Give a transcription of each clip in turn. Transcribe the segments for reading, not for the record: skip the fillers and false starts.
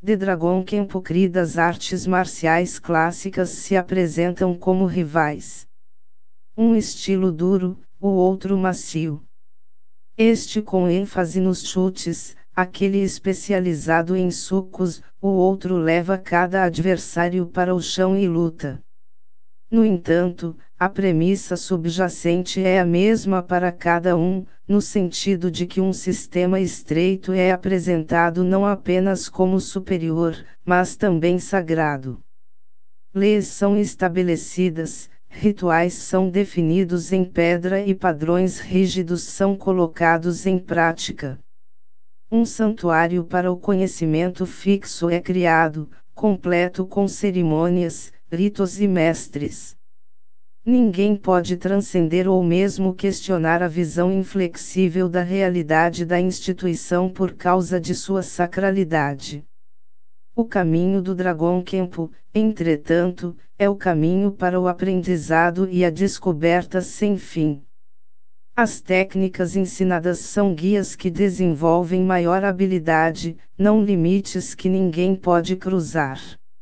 The Dragon Camp CRI das artes marciais clássicas se apresentam como rivais. Um estilo duro, o outro macio. Este com ênfase nos chutes, aquele especializado em socos, o outro leva cada adversário para o chão e luta. No entanto, a premissa subjacente é a mesma para cada um, no sentido de que um sistema estreito é apresentado não apenas como superior, mas também sagrado. Leis são estabelecidas, rituais são definidos em pedra e padrões rígidos são colocados em prática. Um santuário para o conhecimento fixo é criado, completo com cerimônias, ritos e mestres. Ninguém pode transcender ou mesmo questionar a visão inflexível da realidade da instituição por causa de sua sacralidade. O caminho do Dragon Camp, entretanto, é o caminho para o aprendizado e a descoberta sem fim. As técnicas ensinadas são guias que desenvolvem maior habilidade, não limites que ninguém pode cruzar.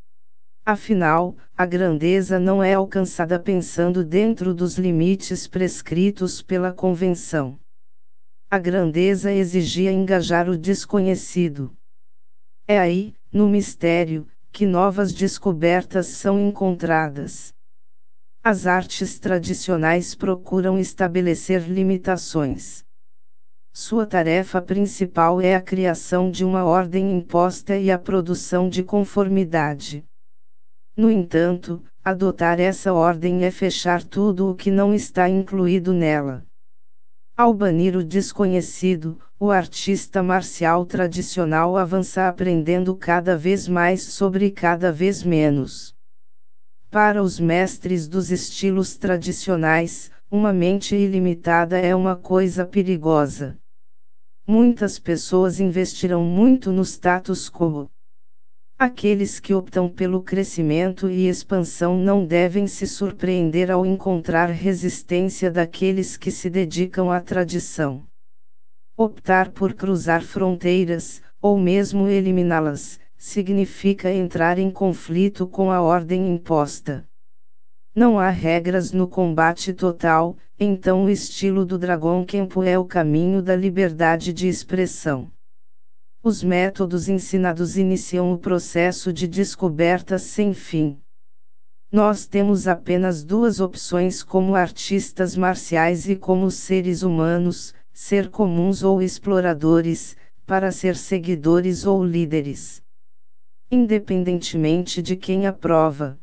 Afinal, a grandeza não é alcançada pensando dentro dos limites prescritos pela convenção. A grandeza exigia engajar o desconhecido. É aí, no mistério, que novas descobertas são encontradas. As artes tradicionais procuram estabelecer limitações. Sua tarefa principal é a criação de uma ordem imposta e a produção de conformidade. No entanto, adotar essa ordem é fechar tudo o que não está incluído nela. Ao banir o desconhecido, o artista marcial tradicional avança aprendendo cada vez mais sobre cada vez menos. Para os mestres dos estilos tradicionais, uma mente ilimitada é uma coisa perigosa. Muitas pessoas investirão muito no status quo. Aqueles que optam pelo crescimento e expansão não devem se surpreender ao encontrar resistência daqueles que se dedicam à tradição. Optar por cruzar fronteiras, ou mesmo eliminá-las, significa entrar em conflito com a ordem imposta. Não há regras no combate total, então o estilo do Dragon Camp é o caminho da liberdade de expressão. Os métodos ensinados iniciam o processo de descoberta sem fim. Nós temos apenas duas opções como artistas marciais e como seres humanos, ser comuns ou exploradores, para ser seguidores ou líderes. Independentemente de quem aprova.